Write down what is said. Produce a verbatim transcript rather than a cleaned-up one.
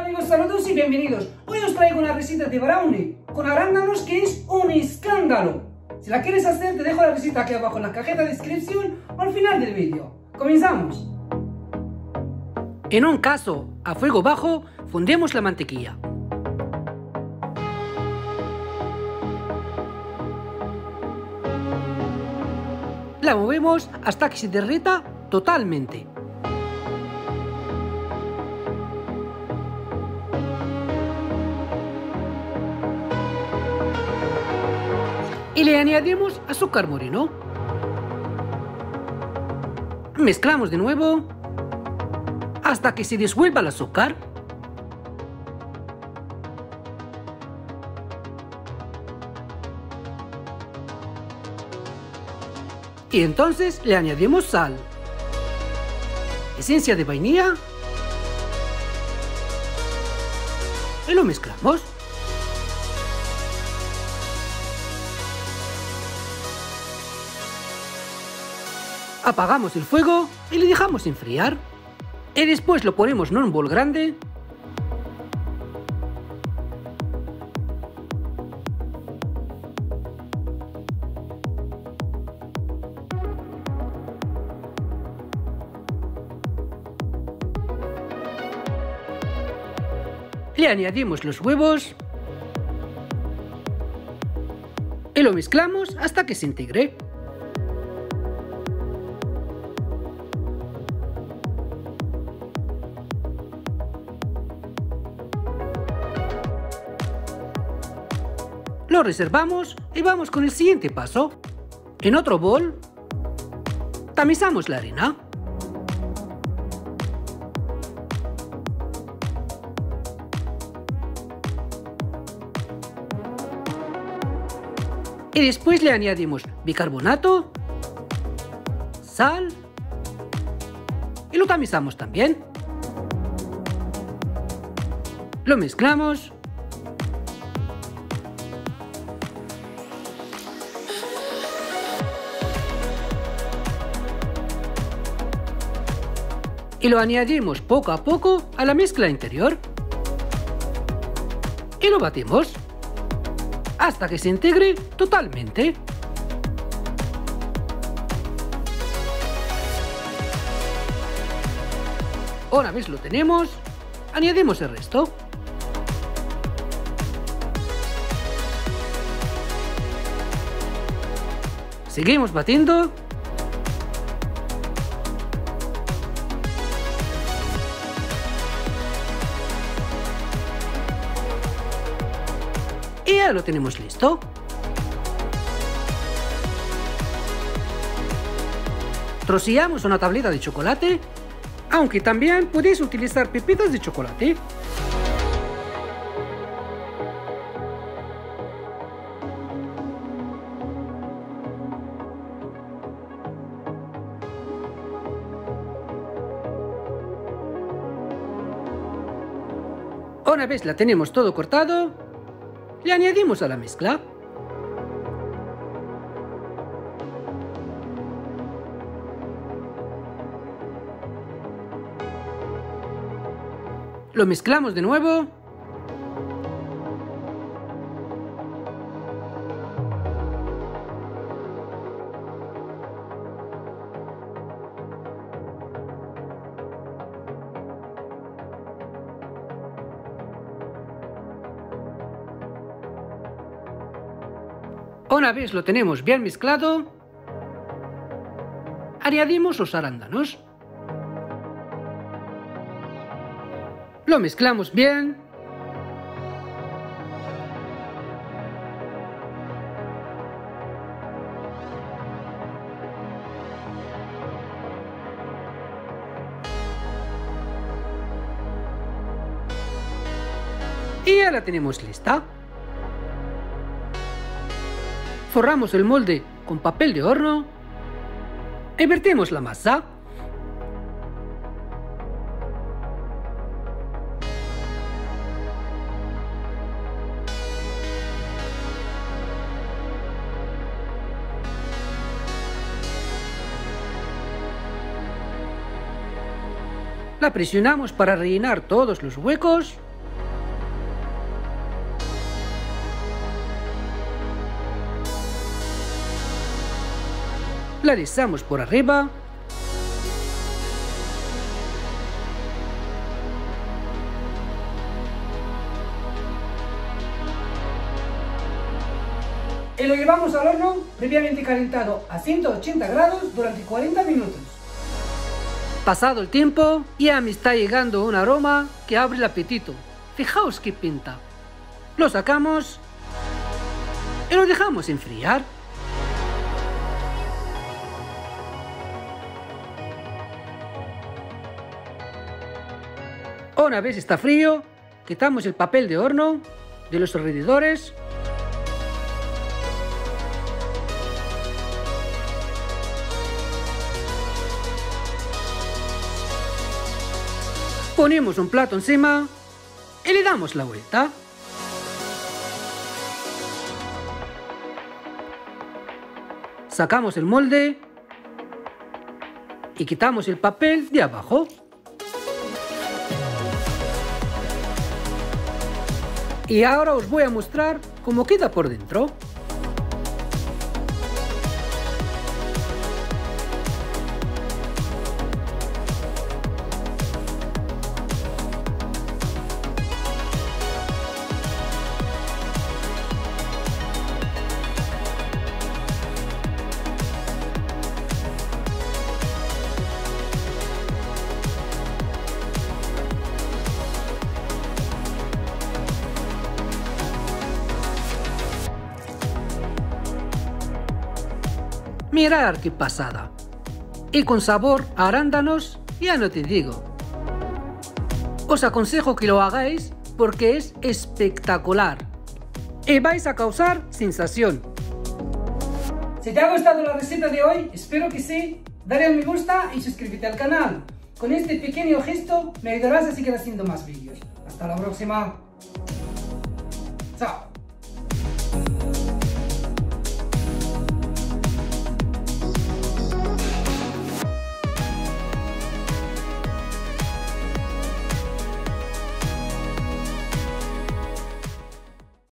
amigos, saludos y bienvenidos. Hoy os traigo una receta de brownie con arándanos que es un escándalo. Si la quieres hacer, te dejo la receta aquí abajo en la cajeta de descripción o al final del vídeo. ¡Comenzamos! En un cazo a fuego bajo, fundemos la mantequilla. La movemos hasta que se derrita totalmente. Y le añadimos azúcar moreno. Mezclamos de nuevo hasta que se disuelva el azúcar. Y entonces le añadimos sal, esencia de vainilla y lo mezclamos. Apagamos el fuego y le dejamos enfriar. Y después lo ponemos en un bol grande. Le añadimos los huevos y lo mezclamos hasta que se integre. Lo reservamos y vamos con el siguiente paso. En otro bol, tamizamos la harina. Y después le añadimos bicarbonato, sal y lo tamizamos también. Lo mezclamos. Y lo añadimos poco a poco a la mezcla interior. Y lo batimos hasta que se integre totalmente. Una vez lo tenemos, añadimos el resto. Seguimos batiendo. Y ya lo tenemos listo. Troceamos una tableta de chocolate, aunque también podéis utilizar pepitas de chocolate. Una vez la tenemos todo cortado, le añadimos a la mezcla. Lo mezclamos de nuevo. Una vez lo tenemos bien mezclado, añadimos los arándanos. Lo mezclamos bien. Y ya la tenemos lista. Forramos el molde con papel de horno y vertimos la masa. La presionamos para rellenar todos los huecos La alisamos por arriba. Y lo llevamos al horno previamente calentado a ciento ochenta grados durante cuarenta minutos. Pasado el tiempo, ya me está llegando un aroma que abre el apetito. Fijaos qué pinta. Lo sacamos y lo dejamos enfriar. Una vez está frío, quitamos el papel de horno de los alrededores. Ponemos un plato encima y le damos la vuelta. Sacamos el molde y quitamos el papel de abajo. Y ahora os voy a mostrar cómo queda por dentro. Mirad qué pasada. Y con sabor a arándanos, ya no te digo. Os aconsejo que lo hagáis porque es espectacular. Y vais a causar sensación. Si te ha gustado la receta de hoy, espero que sí. Dale a me gusta y suscríbete al canal. Con este pequeño gesto me ayudarás a seguir haciendo más vídeos. Hasta la próxima. Chao.